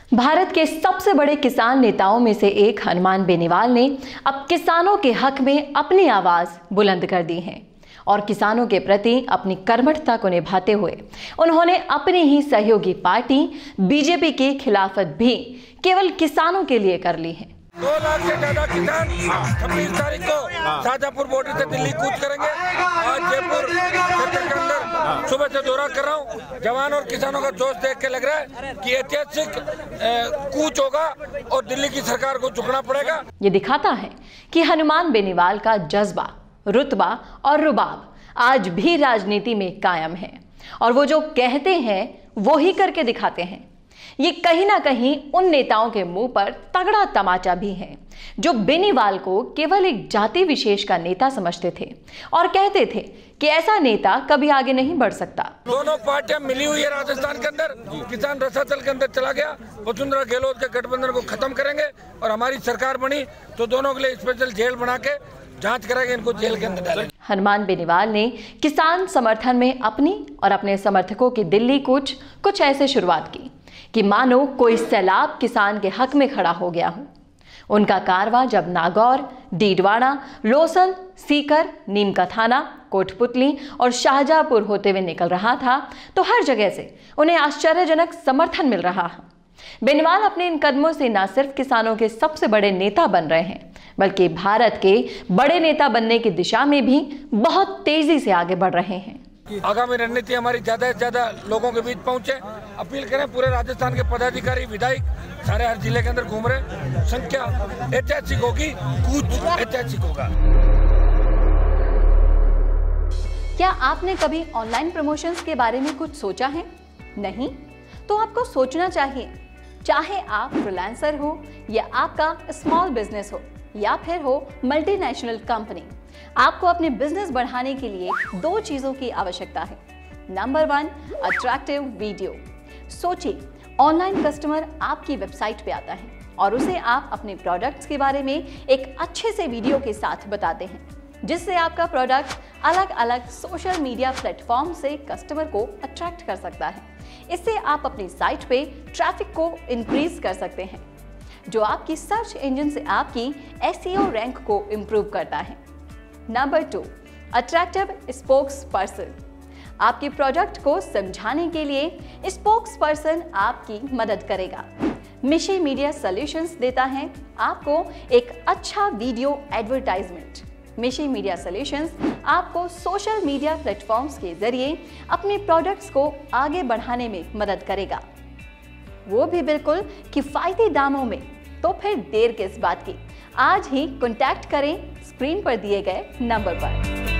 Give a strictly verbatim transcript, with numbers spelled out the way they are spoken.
भारत के सबसे बड़े किसान नेताओं में से एक हनुमान बेनीवाल ने अब किसानों के हक में अपनी आवाज बुलंद कर दी है और किसानों के प्रति अपनी कर्मठता को निभाते हुए उन्होंने अपनी ही सहयोगी पार्टी बीजेपी की खिलाफत भी केवल किसानों के लिए कर ली है। दो लाख से ज्यादा किसान छब्बीस तारीख को शाहजहांपुर बॉर्डर से दिल्ली कूच करेंगे। आज जयपुर क्षेत्र के अंदर सुबह से दौरा कर रहा हूँ। जवान और किसानों का जोश देख के लग रहा है कि ऐतिहासिक कूच होगा और दिल्ली की सरकार को झुकना पड़ेगा। ये दिखाता है कि हनुमान बेनीवाल का जज्बा, रुतबा और रुबाब आज भी राजनीति में कायम है और वो जो कहते हैं वो ही करके दिखाते हैं। ये कहीं ना कहीं उन नेताओं के मुंह पर तगड़ा तमाचा भी है जो बेनीवाल को केवल एक जाति विशेष का नेता समझते थे और कहते थे कि ऐसा नेता कभी आगे नहीं बढ़ सकता। दोनों पार्टियां मिली हुई है राजस्थान के अंदर। किसान रसातल के अंदर चला गया। वसुंधरा गहलोत के गठबंधन को खत्म करेंगे और हमारी सरकार बनी तो दोनों के लिए स्पेशल जेल बना के जांच करेंगे, इनको जेल के अंदर डालेंगे। हनुमान बेनीवाल ने किसान समर्थन में अपनी और अपने समर्थकों की दिल्ली कूच कुछ ऐसे शुरुआत की कि मानो कोई सैलाब किसान के हक में खड़ा हो गया हो। उनका कारवां जब नागौर, डीडवाना, लोसल, सीकर, नीम का थाना, कोटपुतली और शाहजहांपुर होते हुए निकल रहा था तो हर जगह से उन्हें आश्चर्यजनक समर्थन मिल रहा है। बेनीवाल अपने इन कदमों से न सिर्फ किसानों के सबसे बड़े नेता बन रहे हैं बल्कि भारत के बड़े नेता बनने की दिशा में भी बहुत तेजी से आगे बढ़ रहे हैं। आगामी रणनीति हमारी ज्यादा से ज्यादा लोगों के बीच पहुंचे। अपील करें पूरे राजस्थान के पदाधिकारी, विधायक सारे हर जिले के अंदर घूम रहे। संख्या ऐतिहासिक होगी, कूच ऐतिहासिक होगा। क्या आपने कभी ऑनलाइन प्रमोशंस के बारे में कुछ सोचा है? नहीं तो आपको सोचना चाहिए। चाहे आप फ्रीलांसर हो या आपका स्मॉल बिजनेस हो या फिर हो मल्टीनेशनल कंपनी, आपको अपने बिजनेस बढ़ाने के लिए दो चीजों की आवश्यकता है। Number one, attractive video. सोचिए, ऑनलाइन कस्टमर आपकी वेबसाइट पे आता है और उसे आप अपने प्रोडक्ट्स के बारे में एक अच्छे से वीडियो के साथ बताते हैं जिससे आपका प्रोडक्ट अलग अलग सोशल मीडिया प्लेटफॉर्म से कस्टमर को अट्रैक्ट कर सकता है। इससे आप अपनी साइट पे ट्रैफिक को इंक्रीज कर सकते हैं जो आपकी सर्च इंजन से आपकी एसईओ रैंक को इंप्रूव करता है। Number two, attractive spokes person. आपके प्रोडक्ट को समझाने के लिए स्पोक्स पर्सन आपकी मदद करेगा। मिशी मीडिया सॉल्यूशंस देता है आपको एक अच्छा video advertisement. Mishi media solutions आपको सोशल मीडिया प्लेटफॉर्म्स के जरिए अपने प्रोडक्ट्स को आगे बढ़ाने में मदद करेगा, वो भी बिल्कुल किफायती दामों में। तो फिर देर किस बात की, आज ही कॉन्टैक्ट करें स्क्रीन पर दिए गए नंबर पर।